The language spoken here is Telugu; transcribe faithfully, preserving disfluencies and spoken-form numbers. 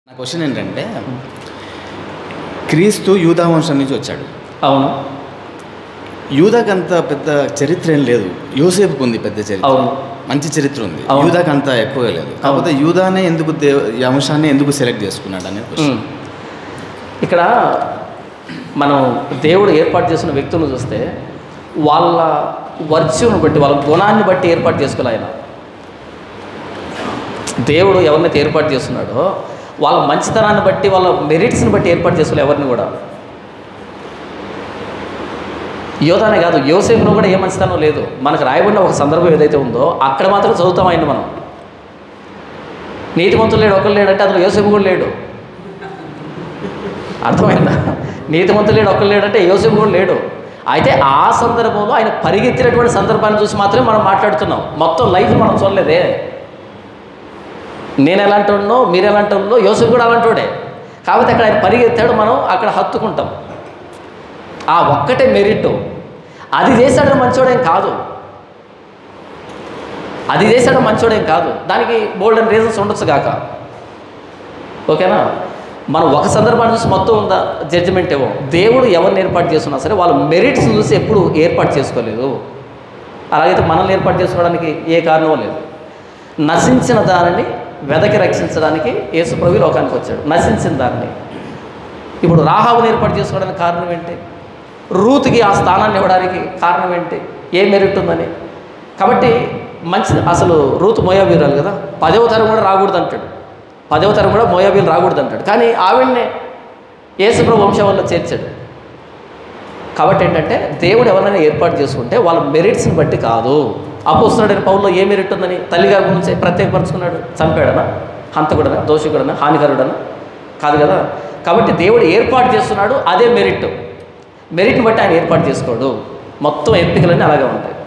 నా క్వశ్చన్ ఏంటంటే, క్రీస్తు యూదా వంశం నుంచి వచ్చాడు. అవును. యూదాకి అంత పెద్ద చరిత్ర ఏం లేదు, యోసేపుకు ఉంది పెద్ద చరిత్ర. అవును, మంచి చరిత్ర ఉంది. అవును. యూదాకి అంత ఎక్కువగా లేదు. కాకపోతే యూదానే ఎందుకు దేవ ఈ అంశాన్ని ఎందుకు సెలెక్ట్ చేసుకున్నాడు అనేది క్వశ్చన్. ఇక్కడ మనం దేవుడు ఏర్పాటు చేసిన వ్యక్తులను చూస్తే వాళ్ళ వర్చ్యూను బట్టి, వాళ్ళ గుణాన్ని బట్టి ఏర్పాటు చేసుకోవాలి. ఆయన దేవుడు ఎవరినైతే ఏర్పాటు చేస్తున్నాడో వాళ్ళ మంచితనాన్ని బట్టి, వాళ్ళ మెరిట్స్ని బట్టి ఏర్పాటు చేసుకోవాలి ఎవరిని కూడా. యోధానే కాదు, యోసేపులో కూడా ఏ మంచితనం లేదు. మనకు రాయబడిన ఒక సందర్భం ఏదైతే ఉందో అక్కడ మాత్రం చదువుతాం ఆయన. మనం నీతిమంతులు లేడు, ఒకరు లేడంటే అందులో యోసేపు కూడా లేడు. అర్థమైందా? నీతిమంతులు లేడు, ఒకరు లేడంటే యోసేపు కూడా లేడు. అయితే ఆ సందర్భంలో ఆయన పరిగెత్తినటువంటి సందర్భాన్ని చూసి మాత్రమే మనం మాట్లాడుతున్నాం. మొత్తం లైఫ్ మనం చూడలేదే. నేను ఎలాంటి వాడినో, మీరు ఎలాంటి వాడినో, యోసేపు కూడా అలాంటి వాడే. కాబట్టి అక్కడ ఆయన పరిగెత్తాడు, మనం అక్కడ హత్తుకుంటాం. ఆ ఒక్కటే మెరిట్. అది చేశాడని మంచోడేం కాదు, అది చేశాడు మంచోడేం కాదు. దానికి బోల్డ్ అండ్ రీజన్స్ ఉండొచ్చు కాక, ఓకేనా? మనం ఒక సందర్భాన్ని చూసి మొత్తం ఉందా జడ్జిమెంట్ ఏమో. దేవుడు ఎవరిని ఏర్పాటు చేస్తున్నా సరే వాళ్ళ మెరిట్స్ చూసి ఎప్పుడు ఏర్పాటు చేసుకోలేదు. అలాగైతే మనల్ని ఏర్పాటు చేసుకోవడానికి ఏ కారణమో లేదు. నశించిన దానిని వెదకి రక్షించడానికి యేసుప్రభు లోకానికి వచ్చాడు. నశించిన దాన్ని ఇప్పుడు రాహాబుని ఏర్పాటు చేసుకోవడానికి కారణం ఏంటి? రూతుకి ఆ స్థానాన్ని ఇవ్వడానికి కారణం ఏంటి? ఏ మెరిట్ ఉందని. కాబట్టి మంచి, అసలు రూతు మోయాబీరాలు కదా, పదవ తరం కూడా రాకూడదు అంటాడు. పదవ తరం కూడా మోయాబీలు రాకూడదు అంటాడు. కానీ ఆవిడనే యేసుప్రభు వంశంలో చేర్చాడు. కాబట్టి ఏంటంటే దేవుడు ఎవరైనా ఏర్పాటు చేసుకుంటే వాళ్ళ మెరిట్స్ని బట్టి కాదు. అపోస్తలుడైన పౌల్లో ఏ మెరిట్ ఉందని తల్లిగారి గురించి ప్రత్యేకపరుచుకున్నాడు? చంపాడనా? హంతకుడనా? దోషకుడనా? హానికరుడనా? కాదు కదా. కాబట్టి దేవుడు ఏర్పాటు చేస్తున్నాడు, అదే మెరిట్. మెరిట్ని బట్టి ఆయన ఏర్పాటు చేసుకోడు. మొత్తం ఎంపికలన్నీ అలాగే ఉంటాయి.